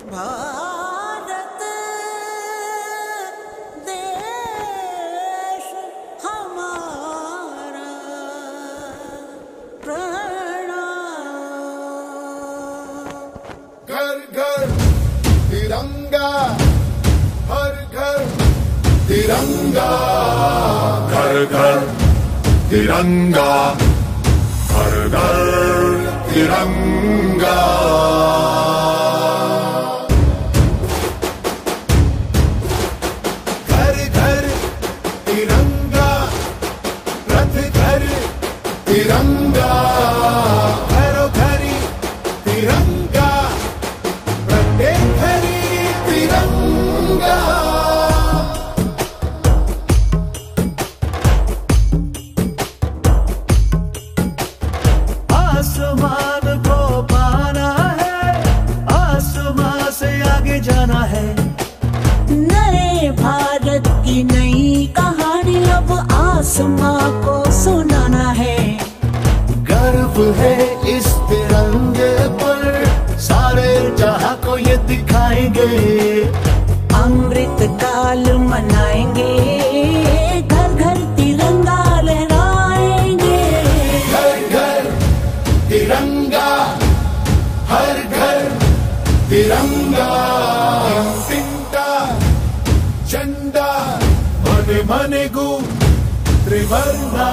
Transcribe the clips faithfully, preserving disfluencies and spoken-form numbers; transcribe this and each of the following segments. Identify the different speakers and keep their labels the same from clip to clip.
Speaker 1: भारत देश हमारा प्रणाम।
Speaker 2: घर घर तिरंगा, हर घर तिरंगा, घर घर तिरंगा, हर घर तिरंगा। घर घर तिरंगा, रथ घर तिरंगा, घरों घरी तिरंगा, प्रत्येक घरी तिरंगा।
Speaker 3: आसमान को पाना है, आसमान से आगे जाना है।
Speaker 1: नए भारत की नई कहानी अब आसमां को सुनाना है।
Speaker 3: गर्व है इस तिरंगे पर, सारे जहां को ये दिखाएंगे।
Speaker 1: अमृत काल मनाएंगे, घर घर तिरंगा लहराएंगे।
Speaker 2: घर घर तिरंगा, हर घर तिरंगा। तिंटा झंडा मने मने गु त्रिवर्णा।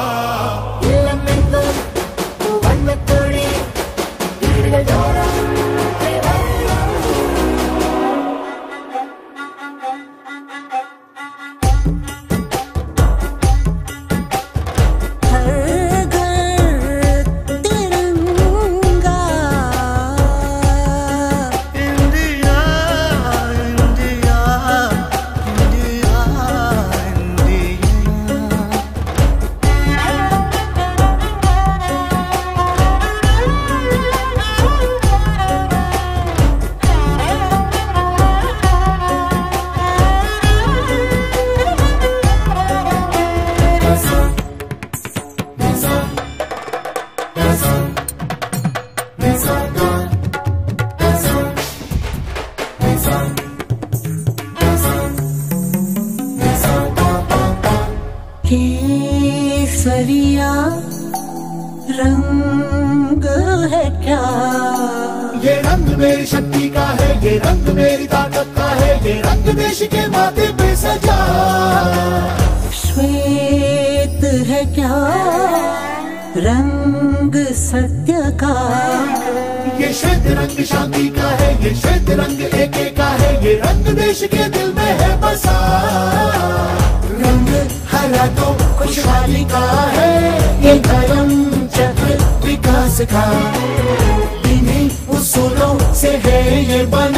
Speaker 1: केसरिया रंग है क्या?
Speaker 2: ये रंग मेरी शक्ति का है, ये रंग मेरी ताकत का है, ये रंग देश के माथे पे सजा।
Speaker 1: श्वेत है क्या रंग सत्य का?
Speaker 2: ये श्वेत रंग शांति का है, ये श्वेत रंग एके का है, ये रंग देश के दिल में है बसा। रंग हरा तो खुशहाली का है, ये धर्म चक्र विकास का। इन्हीं उसूलों से है ये बन